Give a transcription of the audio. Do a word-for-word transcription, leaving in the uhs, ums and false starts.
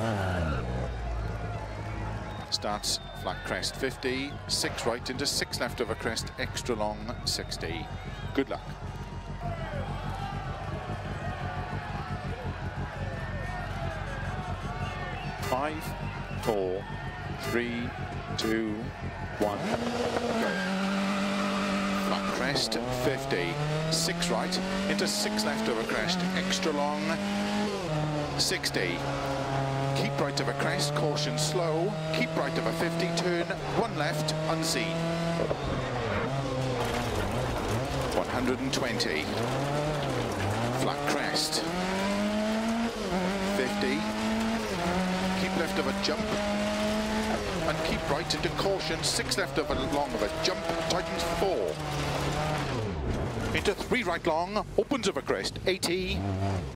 Starts flat crest fifty, six right into six left over crest, extra long sixty. Good luck. Five, four, three, two, one, go. Flat crest fifty, six right into six left over crest, extra long sixty. Keep right of a crest, caution slow, keep right of a fifty, turn, one left, unseen. one hundred twenty. Flat crest. fifty. Keep left of a jump. And keep right into caution, six left of a long of a jump, tightens four. Into three right long, opens of a crest, eighty.